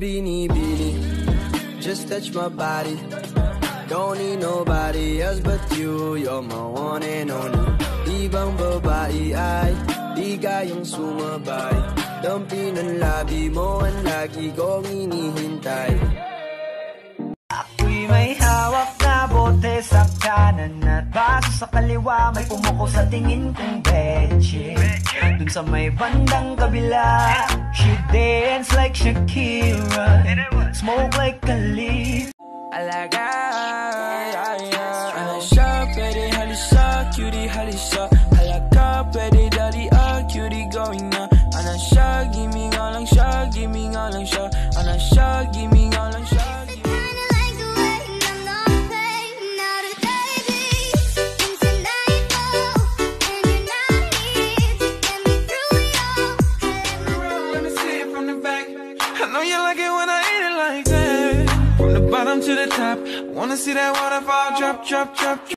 binibini. Just touch my body. Don't need nobody else but you. You're my one and only. Ibang babae ay di kayang sumabay. Dampi ng labi mo ang lagi kong inihintay. Ako'y may hawak na bote sa kanan at baso sa kaliwa. May pumuko sa tingin kong betche. Dun sa may bandang kabila, she dance like Shakira, smoke like a leaf. Alaga, ana siya, pwede halisa, cutie halisa. Alaga, pwede dali, cutie going na. Ana siya, gimme nga lang siya, gimme nga lang siya. Ana siya, gimme nga lang siya. Bottom to the top, wanna see that waterfall drop, drop, drop, drop.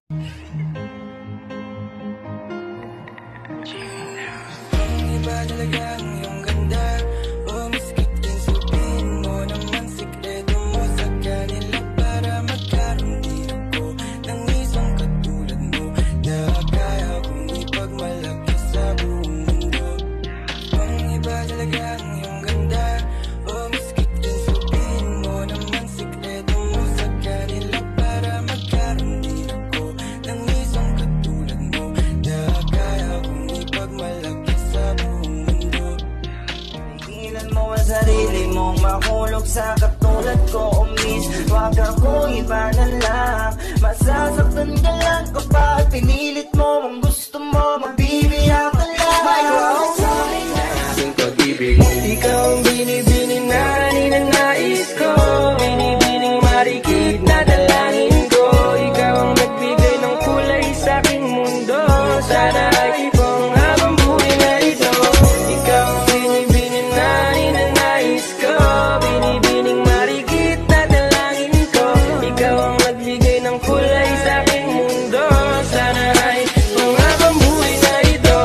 Iba talaga ang iyong ganda. Oh, miskit din sabihin mo naman sikreto mo sa kanila para magkaroon din ako ng isang katulad mo na kaya kong ipagmalaki sa buong mundo. Ang iba talaga ang iyong ganda. Oh, miskit din sabihin mo naman sikreto mo sa kanila para magkaroon din ako ng isang katulad mo na kaya kong ipagmalaki sa buong mundo. Tinginan mo ang sarili mong mahulog sa katulad ko, miss. Huwag akong iba na lang. Masasaktan ka lang kapag pinilit mo ang gusto mo. Magbibiyak ka lang. Sa aking pag-ibig, ikaw ang binibini na ninanais ko. Binibining marikit na dalangin ko. Ikaw ang nagbigay ng kulay sa aking mundo. Sana ay ipong habang buhay na ito. Ikaw ang binibini na ninanais ko. Binibining marikit na dalangin ko. Ikaw ang nagbigay ng kulay sa aking mundo. Sana ay ipong habang buhay na ito.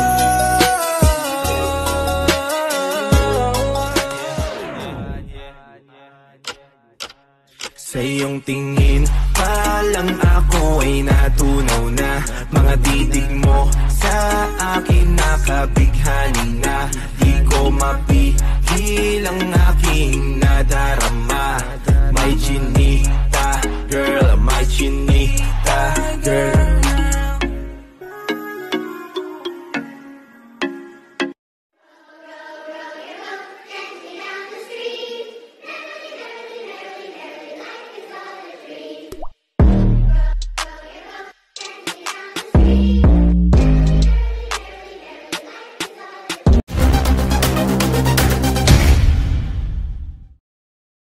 Sa iyong tingin pa lang ako ay natunaw na. Mga titig mo sa akin nakabighani na. Di ko mapigilang